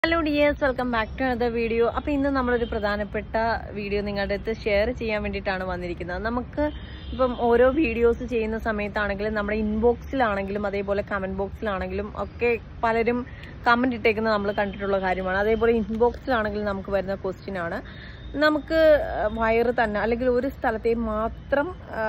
Hello dears, welcome back to another video. അപ്പോൾ ഇന്ന് നമ്മളൊരു പ്രധാനപ്പെട്ട വീഡിയോ നിങ്ങളുടെ അടുത്ത് ഷെയർ ചെയ്യാൻ വേണ്ടിയിട്ടാണ് വന്നിരിക്കുന്നത്. നമുക്ക് ഇപ്പം ഓരോ വീഡിയോസ് ചെയ്യുന്ന സമയത്താണെങ്കിലും നമ്മുടെ ഇൻബോക്സിലാണെങ്കിലും അതേപോലെ കമന്റ് ബോക്സിലാണെങ്കിലും ഒക്കെ പലരും കമന്റ് ഇട്ടേക്കുന്നത് നമ്മൾ കണ്ടിട്ടുള്ള കാര്യമാണ്. അതേപോലെ ഇൻബോക്സിലാണെങ്കിലും നമുക്ക് വരുന്ന ക്വസ്റ്റ്യൻ ആണ്, നമുക്ക് വയറ് തന്നെ അല്ലെങ്കിൽ ഒരു സ്ഥലത്തെ മാത്രം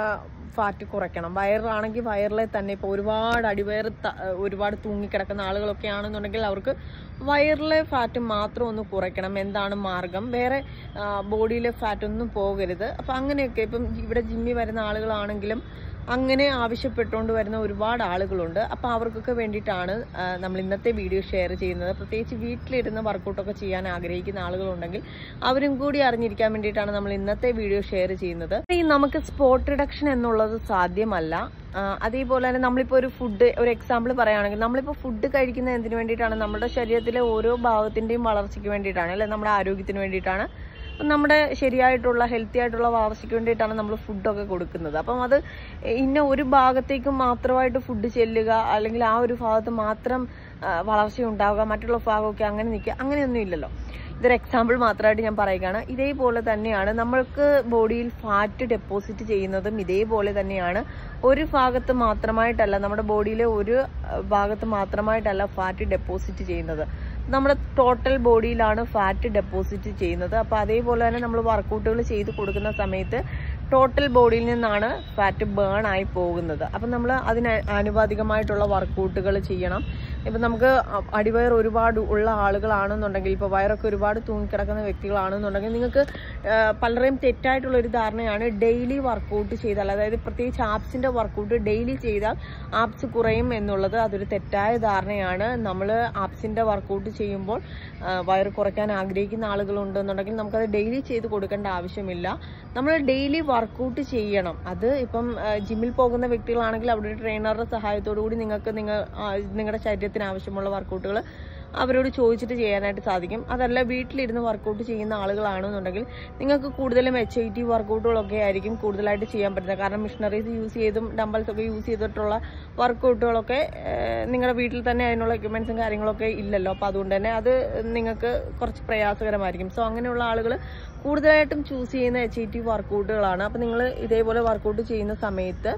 ഫാറ്റ് കുറയ്ക്കണം. വയറാണെങ്കിൽ വയറിലെ തന്നെ ഇപ്പോൾ ഒരുപാട് അടിവയർ ഒരുപാട് തൂങ്ങിക്കിടക്കുന്ന ആളുകളൊക്കെ ആണെന്നുണ്ടെങ്കിൽ അവർക്ക് വയറിലെ ഫാറ്റ് മാത്രം ഒന്ന് കുറയ്ക്കണം. എന്താണ് മാർഗം? വേറെ ബോഡിയിലെ ഫാറ്റ് ഒന്നും പോകരുത്. അപ്പം അങ്ങനെയൊക്കെ ഇപ്പം ഇവിടെ ജിമ്മിൽ വരുന്ന ആളുകളാണെങ്കിലും അങ്ങനെ ആവശ്യപ്പെട്ടുകൊണ്ട് വരുന്ന ഒരുപാട് ആളുകളുണ്ട്. അപ്പം അവർക്കൊക്കെ വേണ്ടിയിട്ടാണ് നമ്മൾ ഇന്നത്തെ വീഡിയോ ഷെയർ ചെയ്യുന്നത്. പ്രത്യേകിച്ച് വീട്ടിലിരുന്ന് വർക്കൗട്ടൊക്കെ ചെയ്യാൻ ആഗ്രഹിക്കുന്ന ആളുകളുണ്ടെങ്കിൽ അവരും കൂടി അറിഞ്ഞിരിക്കാൻ വേണ്ടിയിട്ടാണ് നമ്മൾ ഇന്നത്തെ വീഡിയോ ഷെയർ ചെയ്യുന്നത്. ഈ നമുക്ക് സ്പോട്ട് റിഡക്ഷൻ എന്നുള്ളത് സാധ്യമല്ല. അതേപോലെ തന്നെ നമ്മളിപ്പോൾ ഒരു ഫുഡ്, ഒരു എക്സാമ്പിൾ പറയുകയാണെങ്കിൽ നമ്മളിപ്പോൾ ഫുഡ് കഴിക്കുന്നത് എന്തിനു വേണ്ടിയിട്ടാണ്? നമ്മുടെ ശരീരത്തിലെ ഓരോ ഭാഗത്തിൻ്റെയും വളർച്ചയ്ക്ക് വേണ്ടിയിട്ടാണ്, അല്ലെ നമ്മുടെ ആരോഗ്യത്തിന് വേണ്ടിയിട്ടാണ്, നമ്മുടെ ശരിയായിട്ടുള്ള ഹെൽത്തി ആയിട്ടുള്ള വളർച്ചയ്ക്ക് വേണ്ടിയിട്ടാണ് നമ്മൾ ഫുഡൊക്കെ കൊടുക്കുന്നത്. അപ്പം അത് ഇന്ന ഒരു ഭാഗത്തേക്ക് മാത്രമായിട്ട് ഫുഡ് ചെല്ലുക അല്ലെങ്കിൽ ആ ഒരു ഭാഗത്ത് മാത്രം വളർച്ച ഉണ്ടാവുക, മറ്റുള്ള ഭാഗമൊക്കെ അങ്ങനെ നിൽക്കുക, അങ്ങനെയൊന്നും ഇല്ലല്ലോ. ഇതൊരു എക്സാമ്പിൾ മാത്രമായിട്ട് ഞാൻ പറയുകയാണ്. ഇതേപോലെ തന്നെയാണ് നമ്മൾക്ക് ബോഡിയിൽ ഫാറ്റ് ഡെപ്പോസിറ്റ് ചെയ്യുന്നതും ഇതേപോലെ തന്നെയാണ്. ഒരു ഭാഗത്ത് മാത്രമായിട്ടല്ല, നമ്മുടെ ബോഡിയിലെ ഒരു ഭാഗത്ത് മാത്രമായിട്ടല്ല ഫാറ്റ് ഡെപ്പോസിറ്റ് ചെയ്യുന്നത്, നമ്മുടെ ടോട്ടൽ ബോഡിയിലാണ് ഫാറ്റ് ഡെപ്പോസിറ്റ് ചെയ്യുന്നത്. അപ്പോൾ അതേപോലെ തന്നെ നമ്മൾ വർക്കൗട്ടുകൾ ചെയ്ത് കൊടുക്കുന്ന സമയത്ത് ടോട്ടൽ ബോഡിയിൽ നിന്നാണ് ഫാറ്റ് ബേൺ ആയി പോകുന്നത്. അപ്പം നമ്മൾ അതിന് ആനുപാതികമായിട്ടുള്ള വർക്കൗട്ടുകൾ ചെയ്യണം. ഇപ്പം നമുക്ക് അടിവയർ ഒരുപാട് ഉള്ള ആളുകളാണെന്നുണ്ടെങ്കിൽ, ഇപ്പോൾ വയറൊക്കെ ഒരുപാട് തൂങ്ങിക്കിടക്കുന്ന വ്യക്തികളാണെന്നുണ്ടെങ്കിൽ നിങ്ങൾക്ക് പലരെയും തെറ്റായിട്ടുള്ളൊരു ധാരണയാണ് ഡെയിലി വർക്കൗട്ട് ചെയ്താൽ, അതായത് പ്രത്യേകിച്ച് ആപ്സിൻ്റെ വർക്കൗട്ട് ഡെയിലി ചെയ്താൽ ആപ്സ് കുറയും എന്നുള്ളത്. അതൊരു തെറ്റായ ധാരണയാണ്. നമ്മൾ ആപ്സിൻ്റെ വർക്കൗട്ട് ചെയ്യുമ്പോൾ വയറ് കുറയ്ക്കാൻ ആഗ്രഹിക്കുന്ന ആളുകളുണ്ടെന്നുണ്ടെങ്കിൽ നമുക്കത് ഡെയിലി ചെയ്ത് കൊടുക്കേണ്ട ആവശ്യമില്ല. നമ്മൾ ഡെയിലി വർക്കൗട്ട് ചെയ്യണം. അത് ഇപ്പം ജിമ്മിൽ പോകുന്ന വ്യക്തികളാണെങ്കിൽ അവിടെ ട്രെയിനറുടെ സഹായത്തോടു കൂടി നിങ്ങൾക്ക് നിങ്ങളുടെ ശരീരത്തിന് ആവശ്യമുള്ള വർക്കൗട്ടുകൾ അവരോട് ചോദിച്ചിട്ട് ചെയ്യാനായിട്ട് സാധിക്കും. അതല്ല വീട്ടിലിരുന്ന് വർക്കൗട്ട് ചെയ്യുന്ന ആളുകളാണെന്നുണ്ടെങ്കിൽ നിങ്ങൾക്ക് കൂടുതലും HIIT വർക്കൗട്ടുകളൊക്കെ ആയിരിക്കും കൂടുതലായിട്ട് ചെയ്യാൻ പറ്റുന്നത്. കാരണം മിഷനറീസ് യൂസ് ചെയ്തും ഡംബൽസ് ഒക്കെ യൂസ് ചെയ്തിട്ടുള്ള വർക്കൗട്ടുകളൊക്കെ നിങ്ങളുടെ വീട്ടിൽ തന്നെ അതിനുള്ള എക്യുപ്മെന്റ്സും കാര്യങ്ങളൊക്കെ ഇല്ലല്ലോ. അപ്പോൾ അതുകൊണ്ട് തന്നെ അത് നിങ്ങൾക്ക് കുറച്ച് പ്രയാസകരമായിരിക്കും. സോ അങ്ങനെയുള്ള ആളുകൾ കൂടുതലായിട്ടും ചൂസ് ചെയ്യുന്ന HIIT വർക്കൗട്ടുകളാണ്. അപ്പം നിങ്ങൾ ഇതേപോലെ വർക്കൗട്ട് ചെയ്യുന്ന സമയത്ത്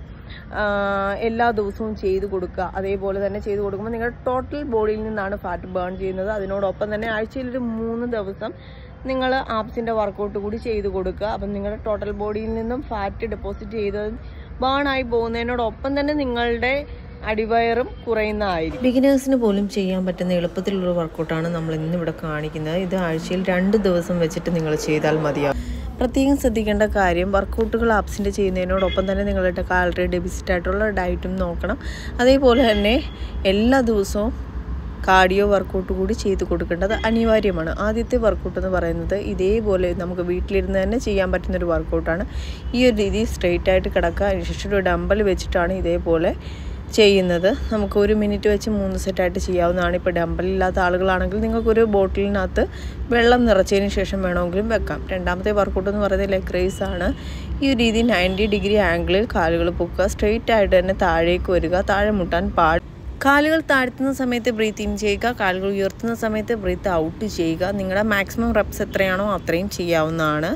എല്ലാ ദിവസവും ചെയ്ത് കൊടുക്കുക. അതേപോലെ തന്നെ ചെയ്ത് കൊടുക്കുമ്പോൾ നിങ്ങളുടെ ടോട്ടൽ ബോഡിയിൽ നിന്നാണ് ഫാറ്റ് ബേൺ ചെയ്യുന്നത്. അതിനോടൊപ്പം തന്നെ ആഴ്ചയിലൊരു 3 ദിവസം നിങ്ങൾ ആപ്സിൻ്റെ വർക്കൗട്ട് കൂടി ചെയ്ത് കൊടുക്കുക. അപ്പം നിങ്ങളുടെ ടോട്ടൽ ബോഡിയിൽ നിന്നും ഫാറ്റ് ഡെപ്പോസിറ്റ് ചെയ്ത് ബേൺ ആയി പോകുന്നതിനോടൊപ്പം തന്നെ നിങ്ങളുടെ അടിവയറും കുറയുന്നതായിരിക്കും. ബിഗിനേഴ്സിന് പോലും ചെയ്യാൻ പറ്റുന്ന എളുപ്പത്തിലുള്ള വർക്കൗട്ടാണ് നമ്മൾ ഇന്നിവിടെ കാണിക്കുന്നത്. ഇത് ആഴ്ചയിൽ 2 ദിവസം വെച്ചിട്ട് നിങ്ങൾ ചെയ്താൽ മതിയാവും. പ്രത്യേകം ശ്രദ്ധിക്കേണ്ട കാര്യം, വർക്കൗട്ടുകൾ ആപ്സിൻ്റെ ചെയ്യുന്നതിനോടൊപ്പം തന്നെ നിങ്ങളുടെ കാലറി ഡെഫിസിറ്റ് ആയിട്ടുള്ള ഡയറ്റും നോക്കണം. അതേപോലെ തന്നെ എല്ലാ ദിവസവും കാർഡിയോ വർക്കൗട്ട് കൂടി ചെയ്ത് കൊടുക്കേണ്ടത് അനിവാര്യമാണ്. ആദ്യത്തെ വർക്കൗട്ട് എന്ന് പറയുന്നത് ഇതേപോലെ നമുക്ക് വീട്ടിലിരുന്ന് തന്നെ ചെയ്യാൻ പറ്റുന്നൊരു വർക്കൗട്ടാണ്. ഈ ഒരു രീതി സ്ട്രെയിറ്റ് ആയിട്ട് കിടക്കുക. അതിനുശേഷം ഒരു ഡമ്പൽ വെച്ചിട്ടാണ് ഇതേപോലെ ചെയ്യുന്നത്. നമുക്ക് 1 മിനിറ്റ് വെച്ച് 3 സെറ്റായിട്ട് ചെയ്യാവുന്നതാണ്. ഇപ്പോൾ ഡമ്പലില്ലാത്ത ആളുകളാണെങ്കിൽ നിങ്ങൾക്കൊരു ബോട്ടിലിനകത്ത് വെള്ളം നിറച്ചതിന് ശേഷം വേണമെങ്കിലും വെക്കാം. രണ്ടാമത്തെ വർക്കൗട്ട് എന്ന് പറയുന്നത് ലെഗ് റേസ് ആണ്. ഈ ഒരു രീതി 90 ഡിഗ്രി ആംഗിളിൽ കാലുകൾ പൊക്കുക, സ്ട്രെയിറ്റ് ആയിട്ട് തന്നെ താഴേക്ക് വരിക, താഴെ മുട്ടാൻ കാലുകൾ താഴ്ത്തുന്ന സമയത്ത് ബ്രീത്ത് ഇൻ ചെയ്യുക, കാലുകൾ ഉയർത്തുന്ന സമയത്ത് ബ്രീത്ത് ഔട്ട് ചെയ്യുക. നിങ്ങളുടെ മാക്സിമം റെപ്സ് എത്രയാണോ അത്രയും ചെയ്യാവുന്നതാണ്.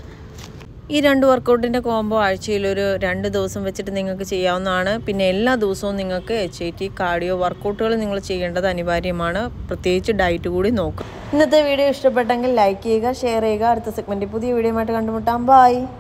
ഈ 2 വർക്കൗട്ടിൻ്റെ കോംബോ ആഴ്ചയിൽ ഒരു 2 ദിവസം വെച്ചിട്ട് നിങ്ങൾക്ക് ചെയ്യാവുന്നതാണ്. പിന്നെ എല്ലാ ദിവസവും നിങ്ങൾക്ക് HIIT കാർഡിയോ വർക്കൗട്ടുകൾ നിങ്ങൾ ചെയ്യേണ്ടത് അനിവാര്യമാണ്. പ്രത്യേകിച്ച് ഡയറ്റ് കൂടി നോക്കുക. ഇന്നത്തെ വീഡിയോ ഇഷ്ടപ്പെട്ടെങ്കിൽ ലൈക്ക് ചെയ്യുക, ഷെയർ ചെയ്യുക. അടുത്ത സെഗ്മെൻറ്റിൽ പുതിയ വീഡിയോയുമായിട്ട് കണ്ടുമുട്ടാം. ബൈ.